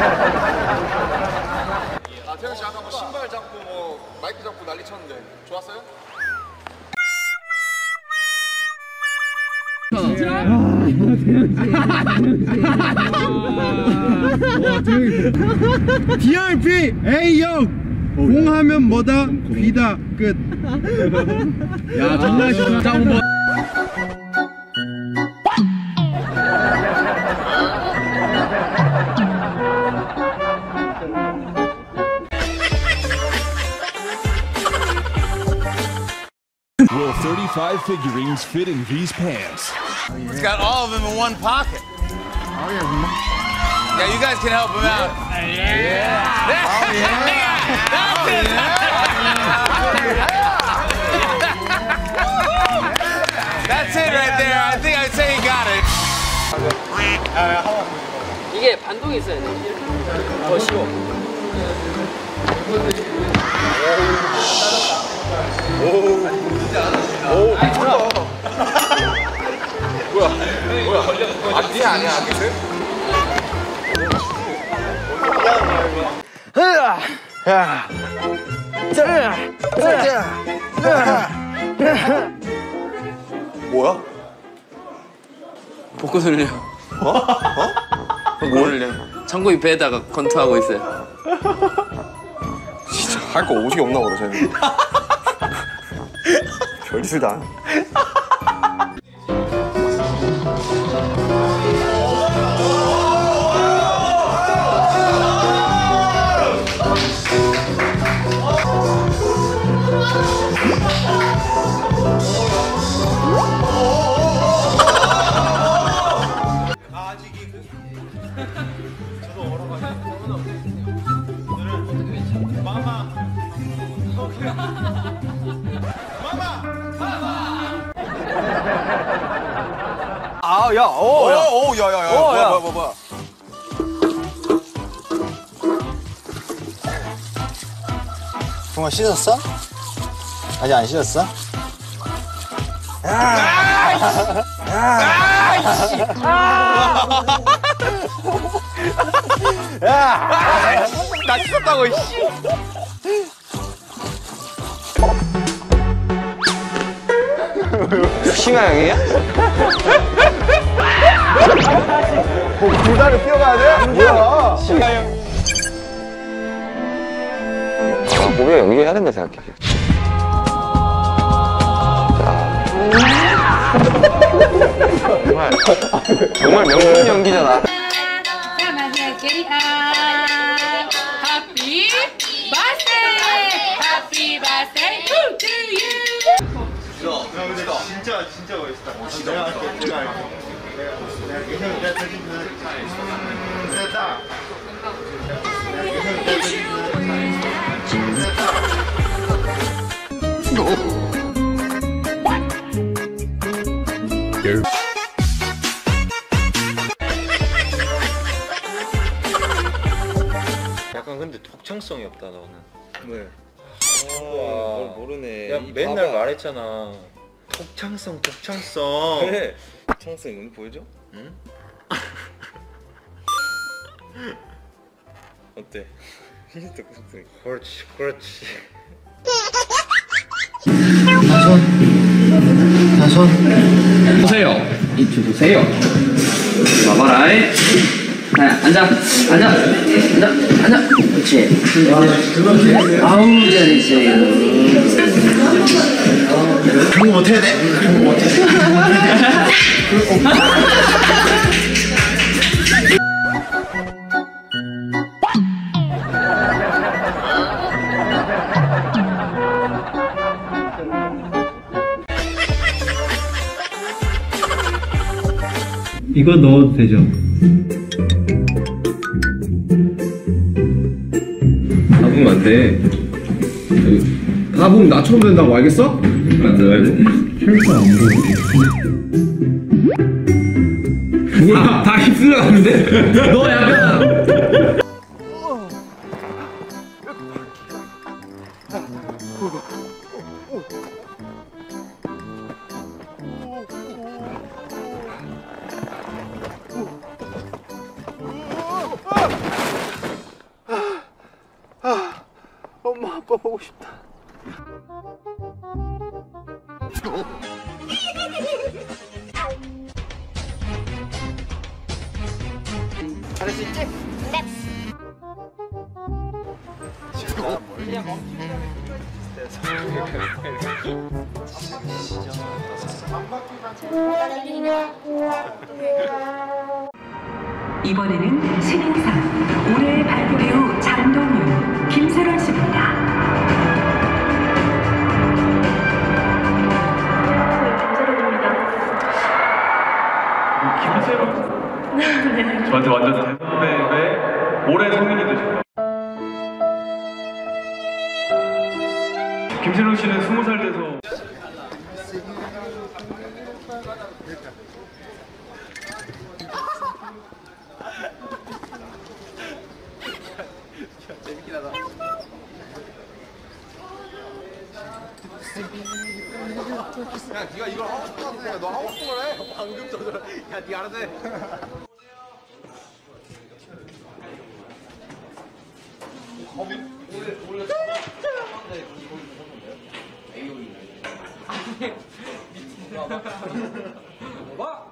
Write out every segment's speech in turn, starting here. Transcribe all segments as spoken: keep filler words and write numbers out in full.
아, 태현 씨 아까 뭐 신발 잡고 뭐 마이크 잡고 난리 쳤는데 좋았어요? 디알피 A형 공하면 뭐다? 비다 끝. 야 정말 진짜 한번. Will thirty-five figurines fit in these pants? He's got all of them in one pocket. Oh, yeah. Yeah, you guys can help him out. Yeah. Yeah. Oh, yeah. That's it. That's it right there. I think I'd say he got it. 이게 반동이 있어야 돼. 더 쉬워. 오, 오, 뭐야? 뭐야? 뭐야? 아기 아니야, 아기들? 뭐야? 복근 훈련. 어? 어? 복근 훈련. 창고이 배에다가 권투하고 있어요. 진짜 할 거 오지게 없나 보다, 쟤는. 별짓을 다. 아, 야, 오, 야, 오, 야, 야, 야, 오, 뭐야, 야. 뭐야, 뭐야, 뭐야. 동아 씻었어? 아직 안 씻었어? 나 씻었다고, 씨. 심하영이야? 뭐 불단을 뛰어가야 돼? 뭐야? 심하영. 보면 연기해야 된다 생각해. 정말 정말 명품 연기잖아. Happy birthday! Happy birthday to you! 야 근데 진짜 진짜 멋있다. 어, 진짜 내가 할게. 내가 할게. 내가 내가 계속 내가 사진을 음 됐다. 내가 계속 내가 사진을 음 됐다. 약간 근데 독창성이 없다 너는. 왜? 뭘 모르네. 야 맨날 말했잖아. 독창성 독창성. 그래. 독창성 이거 보여줘? 응? 어때? 독창성. 그렇지 그렇지. 손 보세요. 이쪽 보세요. 봐봐라. 자, 앉아, 앉아, 앉아, 앉아. 그렇지. 아우, 잘했어요. 그런 거 못해야 돼. 그런 거 못해야 돼. 이거 넣어도 되죠? 밥은 안 돼. 밥은 나처럼 된다고 알겠어? 안 돼. 혈관 안 보여. 뭐야? 다 휩쓸려 가는데? 너 약간. 오빠 보고 싶다. 잘할 수 있지? 네. 이번에는 신인상 올해 발표 배우 장동윤, 김세론 씨입니다. 김세론 저한테 완전 대선배의 올해 성인이 되셨다. 김세론 씨는 스무 살 돼서 재밌긴 하다. 야, 네가 이걸 하고 싶어 하는 너 하고 싶은 걸 해. 방금 저저. 야, 네가 알아서 해. 겁이 원래 원래 저번에 거기 거기 보셨는데요? 에이오이. 아니. 봐.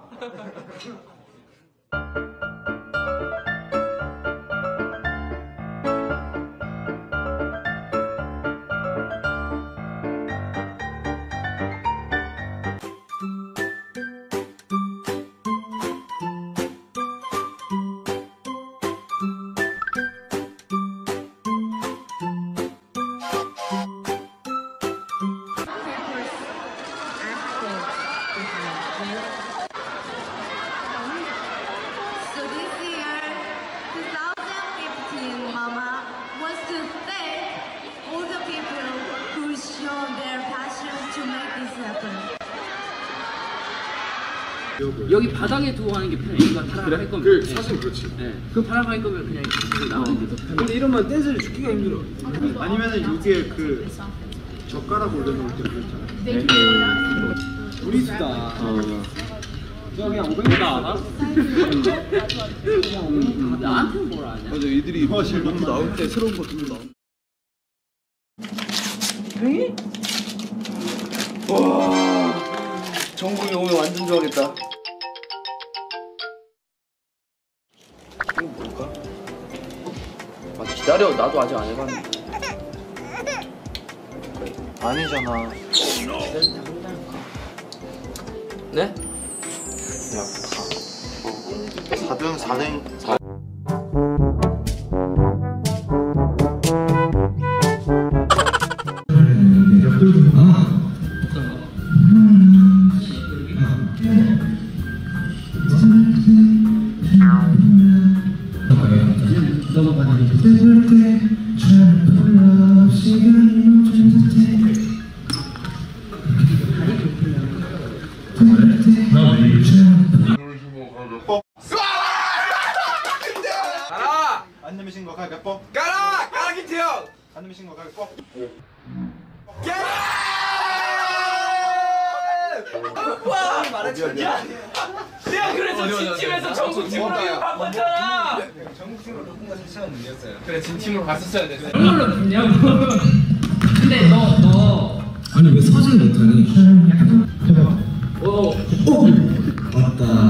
여기 바닥에 두고 하는 게 편해. 이거 파랑 그래? 할 거면. 그 사실 그렇지. 네. 그 파랑 할 거면 그냥 이렇게 나오는 게 더 편해. 근데 이러면 댄스를 죽기가 힘들어. 아니면은 이게 그 젓가락 올려놓을 때 그랬잖아. 우리수다. 어. 너 그냥 오백보다 알아? 나한테 뭘 아냐? 맞아, 이들이 사실 너무 나올 때 새로운 거 너무 나오. 응? 와, 정국이 오늘 완전 좋아하겠다. 이거 뭘까? 아, 기다려. 나도 아직 안 해봤는데. 아니잖아. 네? 야, 사 등, 사 등, 사 가라! 안 내면 신고 가위바위보. 가라! 가라 김태형! 안 내면 신고 가위바위보. 와! 말했잖아. 야, 그래서 진팀에서 전국팀으로 바꿨잖아. 전국팀으로 누군가 세차는 일이었어요. 그래, 진팀으로 갔었어야 됐어. 이걸로 붙냐고. 근데 너, 너. 아니 왜 서질 못하니? 해봐. 오. 왔다.